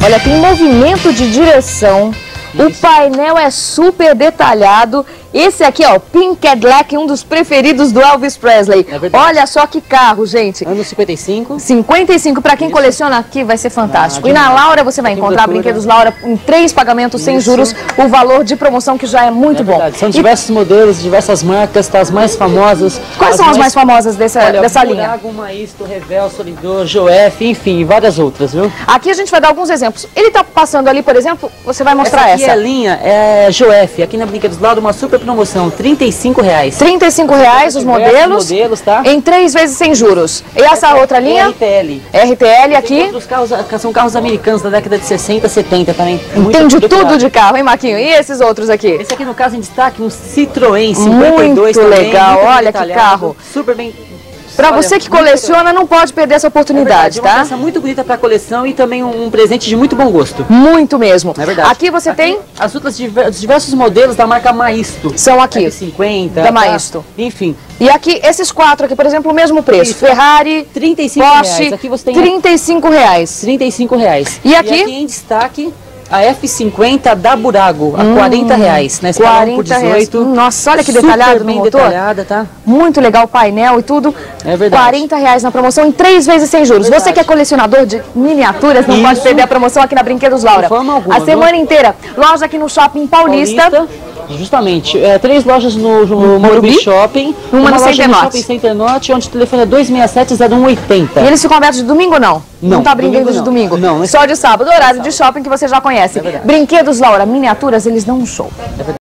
Olha, tem movimento de direção. O painel é super detalhado. Esse aqui, ó, Pink Cadillac, um dos preferidos do Elvis Presley. Olha só que carro, gente. Ano 55. 55, para quem coleciona aqui vai ser fantástico. E na Laura você vai encontrar Brinquedos Laura em 3 pagamentos sem juros, o valor de promoção que já é muito bom. São diversos modelos, diversas marcas, tá? As mais famosas. Quais são as mais famosas dessa linha? Burago, Maisto, Revel, Solidor, Joef, enfim, várias outras, viu? Aqui a gente vai dar alguns exemplos. Ele tá passando ali, por exemplo, você vai mostrar essa. Aqui é a linha Joef, aqui na Brinquedos Laura, uma super promoção, R$35. R$35 os modelos, tá? Em 3 vezes sem juros. E essa outra linha? RTL. RTL aqui. São carros americanos da década de 60, 70 também. Entende tudo de carro, hein, Marquinho? E esses outros aqui? Esse aqui, no caso, em destaque, um Citroën 52 muito também. Legal, muito olha que carro. Super bem... Para você que coleciona, não pode perder essa oportunidade, tá? É uma peça muito bonita para coleção e também um presente de muito bom gosto. Muito mesmo. É verdade. Aqui você tem os diversos modelos da marca Maisto. São aqui. F50. Da Maisto. Tá? Enfim. E aqui, esses 4 aqui, por exemplo, o mesmo preço. Isso. Ferrari, R$35. Porsche, Aqui você tem R$35. R$35. E aqui em destaque... A F50 da Burago, a R$40, né? 40 reais. Nossa, olha que detalhado no motor. Detalhada, tá? Muito legal o painel e tudo. É verdade. R$40 na promoção em 3 vezes sem juros. Você que é colecionador de miniaturas, não pode perder a promoção aqui na Brinquedos Laura. De forma alguma, a semana inteira. Loja aqui no Shopping Paulista. Justamente. 3 lojas no Morumbi Shopping. Uma no loja Center no Norte. Shopping Center Norte, onde o telefone é 267-0180. E eles ficam abertos de domingo ou não? Não tá brinquedos de domingo? Não. Só de sábado, horário de shopping que você já conhece. É verdade. Brinquedos Laura, miniaturas, eles dão um show.